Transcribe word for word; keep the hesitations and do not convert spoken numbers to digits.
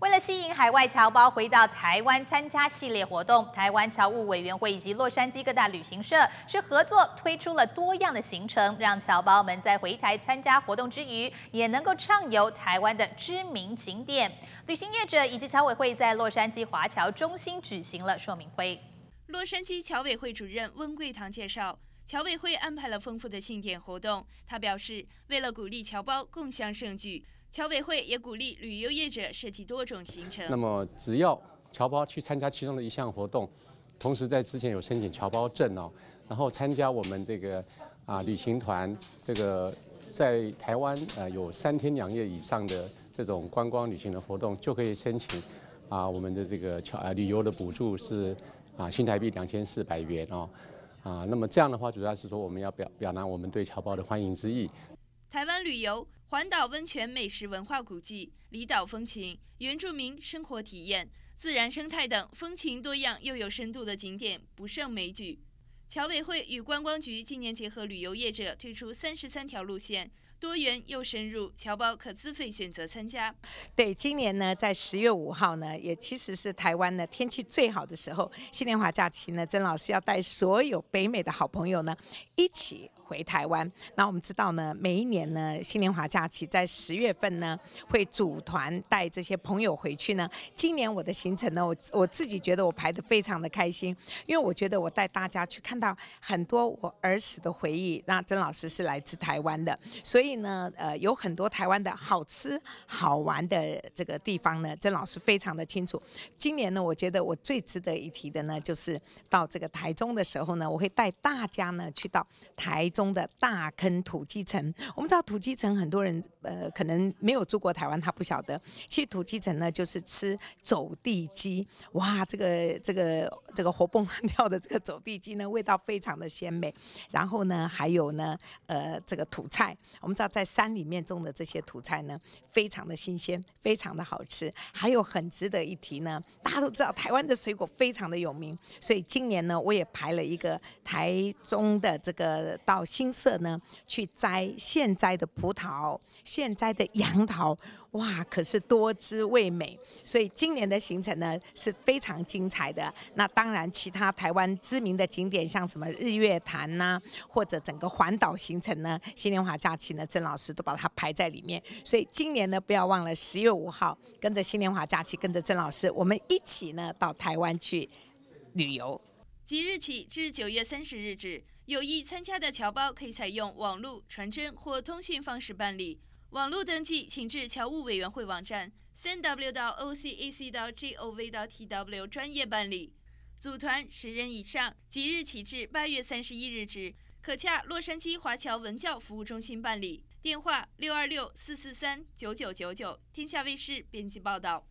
为了吸引海外侨胞回到台湾参加系列活动，台湾侨务委员会以及洛杉矶各大旅行社是合作推出了多样的行程，让侨胞们在回台参加活动之余，也能够畅游台湾的知名景点。旅行业者以及侨委会在洛杉矶华侨中心举行了说明会。 洛杉矶侨委会主任温桂堂介绍。 侨委会安排了丰富的庆典活动。他表示，为了鼓励侨胞共襄盛举，侨委会也鼓励旅游业者设计多种行程。 那么，只要侨胞去参加其中的一项活动，同时在之前有申请侨胞证哦，然后参加我们这个啊旅行团，这个在台湾呃有三天两夜以上的这种观光旅行的活动，就可以申请啊我们的这个侨啊旅游的补助是啊新台币两千四百元哦。 啊，那么这样的话，主要是说我们要表表达我们对侨胞的欢迎之意。 台湾旅游、环岛温泉、美食文化古迹、离岛风情、原住民生活体验、自然生态等风情多样又有深度的景点不胜枚举。侨委会与观光局今年结合旅游业者推出三十三条路线。 多元又深入，侨胞可自费选择参加。 对，今年呢，在十月五号呢，也其实是台湾呢天气最好的时候。新年华假期呢，曾老师要带所有北美的好朋友呢一起回台湾。那我们知道呢，每一年呢，新年华假期在十月份呢会组团带这些朋友回去呢。今年我的行程呢，我我自己觉得我排得非常的开心，因为我觉得我带大家去看到很多我儿时的回忆。那曾老师是来自台湾的，所以。 所以呢，呃，有很多台湾的好吃好玩的这个地方呢，曾老师非常的清楚。今年呢，我觉得我最值得一提的呢，就是到这个台中的时候呢，我会带大家呢去到台中的大坑土鸡城。我们知道土鸡城很多人呃可能没有住过台湾，他不晓得。其实土鸡城呢，就是吃走地鸡，哇，这个这个这个活蹦乱跳的这个走地鸡呢，味道非常的鲜美。然后呢，还有呢，呃，这个土菜，我们。 在山里面种的这些土菜呢，非常的新鲜，非常的好吃。还有很值得一提呢，大家都知道台湾的水果非常的有名，所以今年呢，我也排了一个台中的这个到新社呢去摘现摘的葡萄、现摘的杨桃，哇，可是多姿味美。所以今年的行程呢是非常精彩的。那当然，其他台湾知名的景点，像什么日月潭呐、啊，或者整个环岛行程呢，新年华假期呢。 曾老师都把它排在里面，所以今年呢，不要忘了十月五号，跟着新年华假期，跟着曾老师，我们一起呢到台湾去旅游。 即日起至九月三十日止，有意参加的侨胞可以采用网络、传真或通讯方式办理。网络登记，请至侨务委员会网站 三 w 到 o c a c 到 gov 到 t w 专业办理。组团十人以上，即日起至八月三十一日止。 可洽洛杉矶华侨文教服务中心办理，电话六二六四四三九九九九。天下卫视编辑报道。